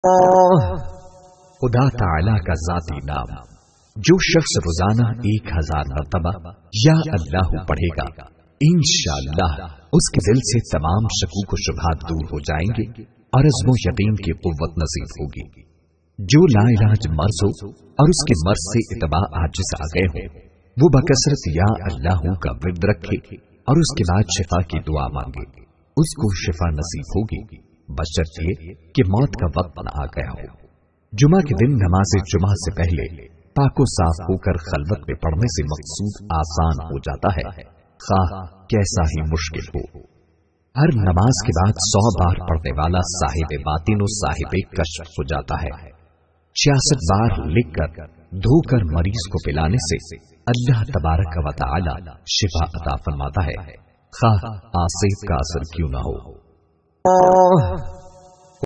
खुदा ताला का जाती नाम। जो शख्स रोजाना 1000 मरतबा या अल्लाह पढ़ेगा, इंशाअल्लाह उसके दिल से तमाम शकूक व शुबहात दूर हो जाएंगे और अज़्म यकीन की कुव्वत नसीब होगी। जो लाइलाज मर्ज हो और उसके मर्ज से इतबा आजिज आ गए हो, वो बकसरत या अल्लाह का विर्द रखे और उसके बाद शिफा की दुआ मांगे, उसको शिफा नसीब होगी, बशर्ते कि मौत का वक्त न आ गया हो। जुमा के दिन नमाज जुमा से पहले पाको साफ होकर खलवत में पढ़ने से मकसूद आसान हो जाता है, खाह कैसा ही मुश्किल हो। हर नमाज के बाद 100 बार पढ़ने वाला साहिब बातिन और साहिब कश्फ हो जाता है। 66 बार लिखकर धोकर मरीज को पिलाने से अल्लाह तबारक व तआला शिफा अता फरमाता है, खाह आसिफ का असर क्यों न हो।